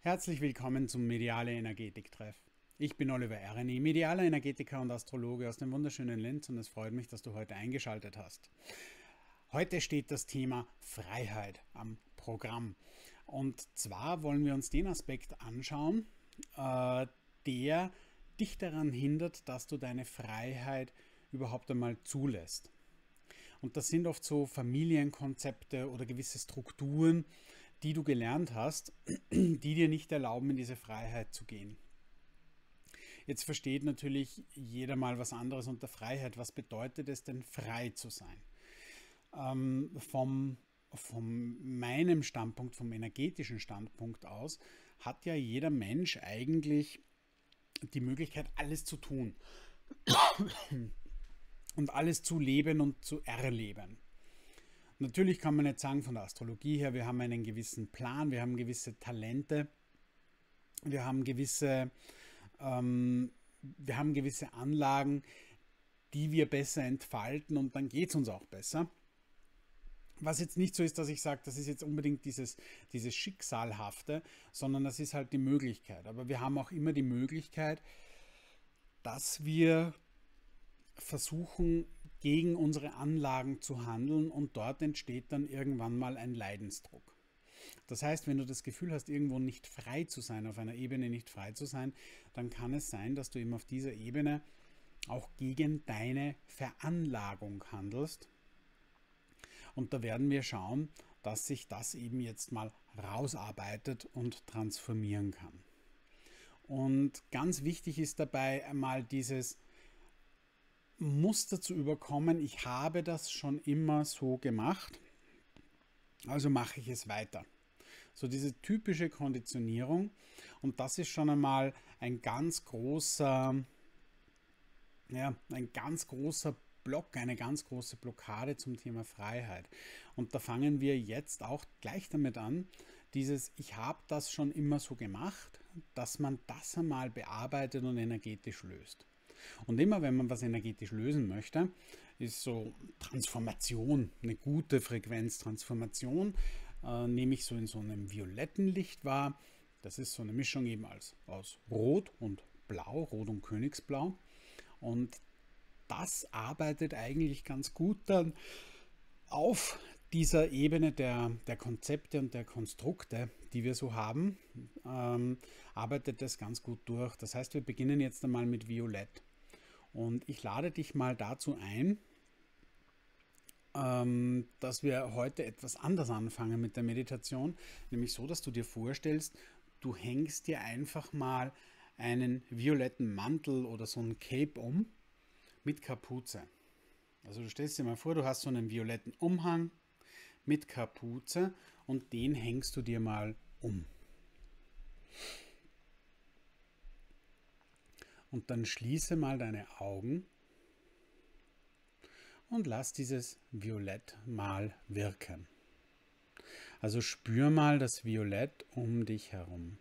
Herzlich willkommen zum Mediale Energetik-Treff. Ich bin Oliver Ereni, medialer Energetiker und Astrologe aus dem wunderschönen Linz, und es freut mich, dass du heute eingeschaltet hast. Heute steht das Thema Freiheit am Programm. Und zwar wollen wir uns den Aspekt anschauen, der dich daran hindert, dass du deine Freiheit überhaupt einmal zulässt. Und das sind oft so Familienkonzepte oder gewisse Strukturen, die du gelernt hast, die dir nicht erlauben, in diese Freiheit zu gehen. Jetzt versteht natürlich jeder mal was anderes unter Freiheit. Was bedeutet es denn, frei zu sein? Von meinem Standpunkt, vom energetischen Standpunkt aus, hat ja jeder Mensch eigentlich die Möglichkeit, alles zu tun und alles zu leben und zu erleben. Natürlich kann man jetzt sagen, von der Astrologie her, wir haben einen gewissen Plan, wir haben gewisse Talente, wir haben gewisse Anlagen, die wir besser entfalten, und dann geht es uns auch besser. Was jetzt nicht so ist, dass ich sage, das ist jetzt unbedingt dieses Schicksalhafte, sondern das ist halt die Möglichkeit. Aber wir haben auch immer die Möglichkeit, dass wir versuchen, gegen unsere Anlagen zu handeln, und dort entsteht dann irgendwann mal ein Leidensdruck. Das heißt, wenn du das Gefühl hast, irgendwo nicht frei zu sein, auf einer Ebene nicht frei zu sein, dann kann es sein, dass du eben auf dieser Ebene auch gegen deine Veranlagung handelst. Und da werden wir schauen, dass sich das eben jetzt mal rausarbeitet und transformieren kann. Und ganz wichtig ist dabei einmal dieses Muster zu überkommen: ich habe das schon immer so gemacht, also mache ich es weiter. So diese typische Konditionierung, und das ist schon einmal ein ganz großer Block, eine ganz große Blockade zum Thema Freiheit. Und da fangen wir jetzt auch gleich damit an, ich habe das schon immer so gemacht, dass man das einmal bearbeitet und energetisch löst. Und immer wenn man was energetisch lösen möchte, ist so Transformation, eine gute Frequenztransformation, nehme ich so in so einem violetten Licht wahr. Das ist so eine Mischung eben aus Rot und Blau, Rot und Königsblau. Und das arbeitet eigentlich ganz gut dann auf dieser Ebene der Konzepte und der Konstrukte, die wir so haben, arbeitet das ganz gut durch. Das heißt, wir beginnen jetzt einmal mit Violett. Und ich lade dich mal dazu ein, dass wir heute etwas anders anfangen mit der Meditation, nämlich so, dass du dir vorstellst, du hängst dir einfach mal einen violetten Mantel oder so ein Cape um mit Kapuze. Also du stellst dir mal vor, du hast so einen violetten Umhang mit Kapuze und den hängst du dir mal um. Und dann schließe mal deine Augen und lass dieses Violett mal wirken. Also spür mal das Violett um dich herum.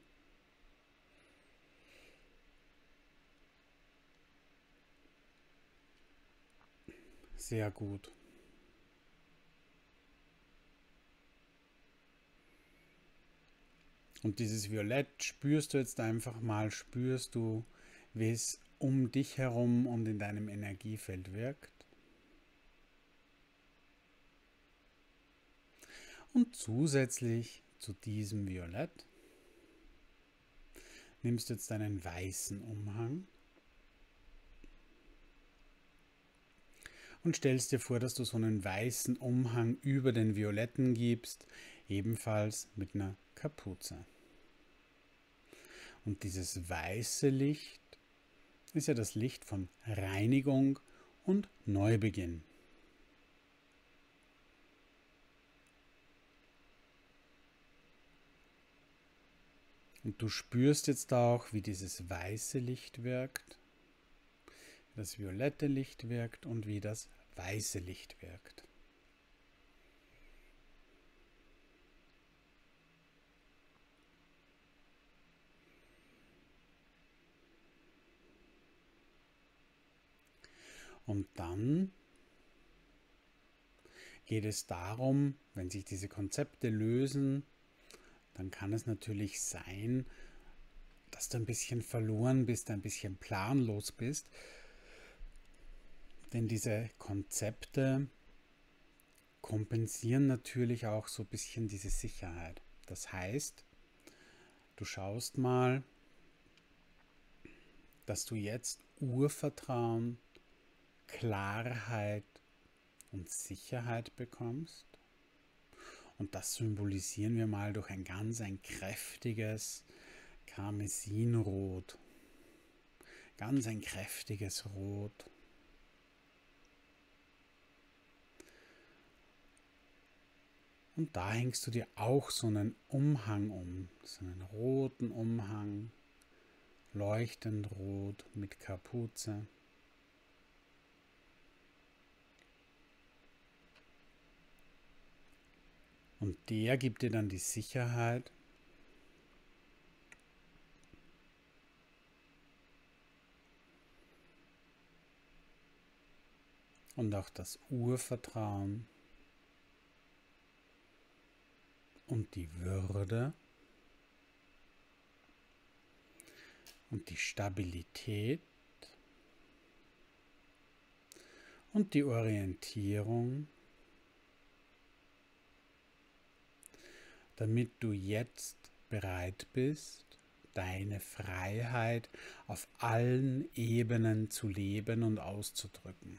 Sehr gut. Und dieses Violett spürst du jetzt einfach mal, spürst du, wie es um dich herum und in deinem Energiefeld wirkt. Und zusätzlich zu diesem Violett nimmst du jetzt einen weißen Umhang und stellst dir vor, dass du so einen weißen Umhang über den violetten gibst, ebenfalls mit einer Kapuze. Und dieses weiße Licht ist ja das Licht von Reinigung und Neubeginn. Und du spürst jetzt auch, wie dieses weiße Licht wirkt, das violette Licht wirkt und wie das weiße Licht wirkt. Und dann geht es darum, wenn sich diese Konzepte lösen, dann kann es natürlich sein, dass du ein bisschen verloren bist, ein bisschen planlos bist. Denn diese Konzepte kompensieren natürlich auch so ein bisschen diese Sicherheit. Das heißt, du schaust mal, dass du jetzt Urvertrauen, Klarheit und Sicherheit bekommst. Und das symbolisieren wir mal durch ein kräftiges Karmesinrot. Ganz ein kräftiges Rot. Und da hängst du dir auch so einen Umhang um, so einen roten Umhang, leuchtend rot mit Kapuze. Und der gibt dir dann die Sicherheit, und auch das Urvertrauen und die Würde und die Stabilität und die Orientierung, damit du jetzt bereit bist, deine Freiheit auf allen Ebenen zu leben und auszudrücken.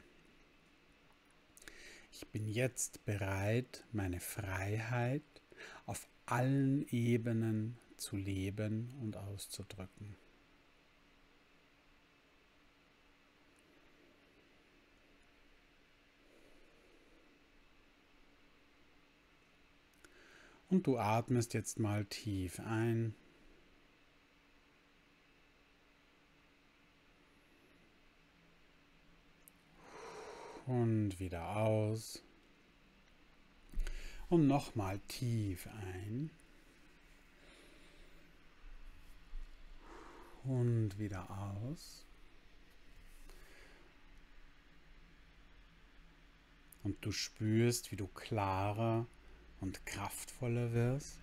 Ich bin jetzt bereit, meine Freiheit auf allen Ebenen zu leben und auszudrücken. Und du atmest jetzt mal tief ein und wieder aus. Und nochmal tief ein und wieder aus. Und du spürst, wie du klarer und kraftvoller wirst.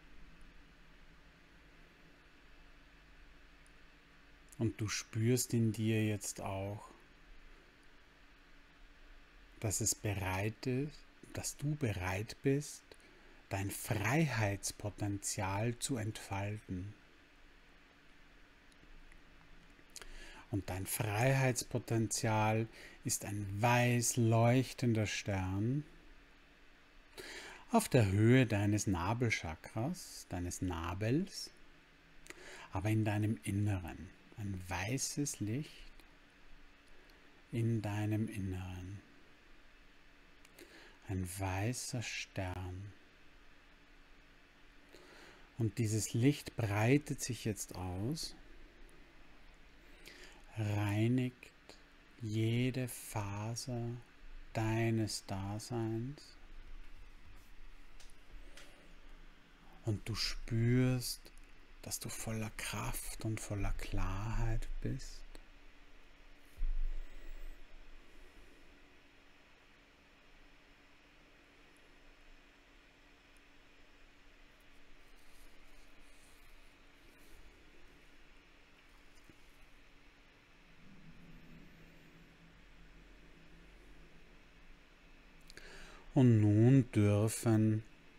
Und du spürst in dir jetzt auch, dass du bereit bist, dein Freiheitspotenzial zu entfalten. Und dein Freiheitspotenzial ist ein weiß leuchtender Stern auf der Höhe deines Nabelchakras, deines Nabels, aber in deinem Inneren. Ein weißes Licht in deinem Inneren. Ein weißer Stern. Und dieses Licht breitet sich jetzt aus, reinigt jede Faser deines Daseins. Und du spürst, dass du voller Kraft und voller Klarheit bist. Und nun dürfen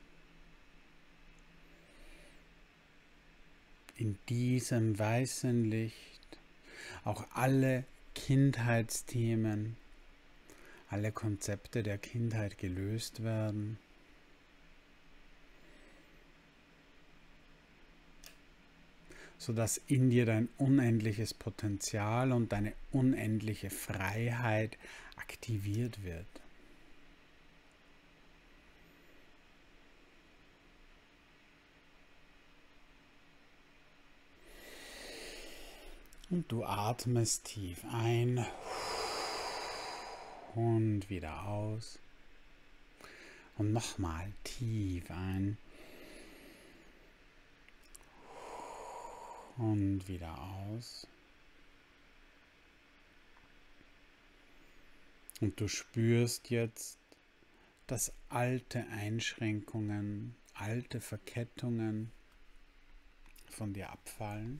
in diesem weißen Licht auch alle Kindheitsthemen, alle Konzepte der Kindheit gelöst werden. Sodass in dir dein unendliches Potenzial und deine unendliche Freiheit aktiviert wird. Und du atmest tief ein und wieder aus. Und nochmal tief ein und wieder aus. Und du spürst jetzt, dass alte Einschränkungen, alte Verkettungen von dir abfallen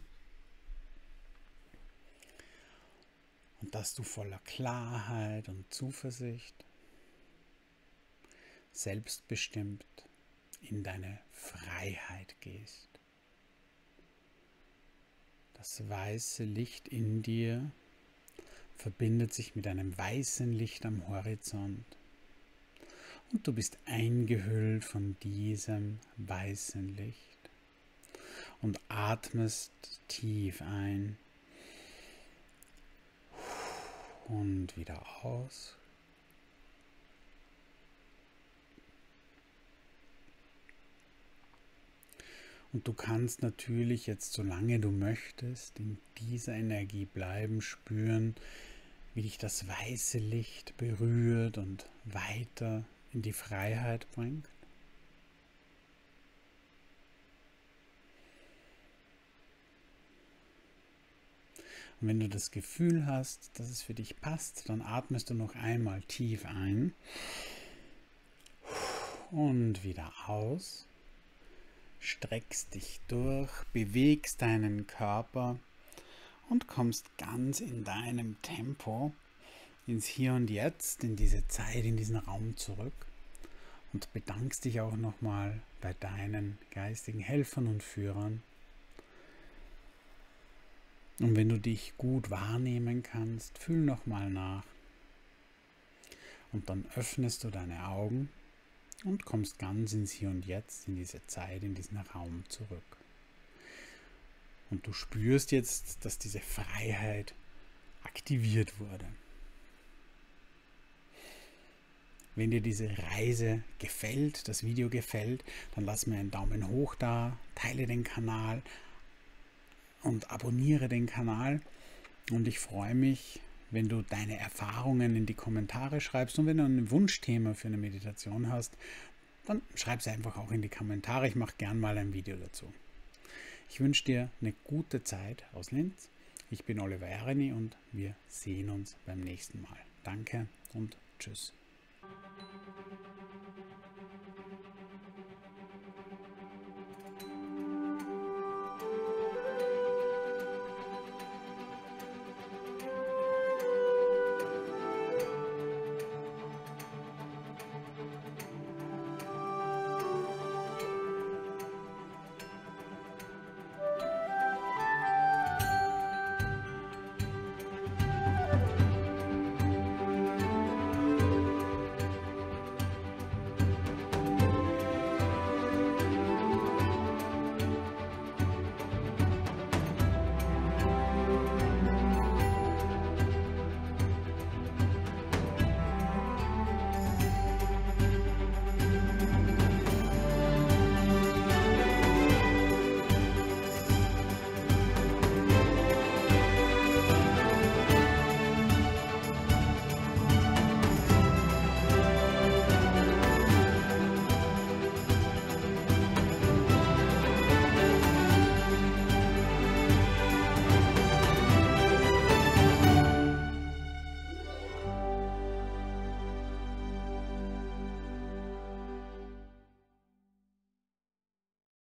und dass du voller Klarheit und Zuversicht, selbstbestimmt in deine Freiheit gehst. Das weiße Licht in dir verbindet sich mit einem weißen Licht am Horizont und du bist eingehüllt von diesem weißen Licht und atmest tief ein und wieder aus. Und du kannst natürlich jetzt, solange du möchtest, in dieser Energie bleiben, spüren, wie dich das weiße Licht berührt und weiter in die Freiheit bringt. Und wenn du das Gefühl hast, dass es für dich passt, dann atmest du noch einmal tief ein und wieder aus. Streckst dich durch, bewegst deinen Körper und kommst ganz in deinem Tempo ins Hier und Jetzt, in diese Zeit, in diesen Raum zurück und bedankst dich auch nochmal bei deinen geistigen Helfern und Führern. Und wenn du dich gut wahrnehmen kannst, fühl nochmal nach und dann öffnest du deine Augen und kommst ganz ins Hier und Jetzt, in diese Zeit, in diesen Raum zurück. Und du spürst jetzt, dass diese Freiheit aktiviert wurde. Wenn dir diese Reise gefällt, das Video gefällt, dann lass mir einen Daumen hoch da, teile den Kanal und abonniere den Kanal. Und ich freue mich, wenn du deine Erfahrungen in die Kommentare schreibst und wenn du ein Wunschthema für eine Meditation hast, dann schreib es einfach auch in die Kommentare. Ich mache gern mal ein Video dazu. Ich wünsche dir eine gute Zeit aus Linz. Ich bin Oliver Ereni und wir sehen uns beim nächsten Mal. Danke und tschüss.